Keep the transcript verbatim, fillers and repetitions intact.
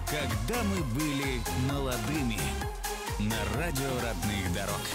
Когда мы были молодыми. На радио родных дорог.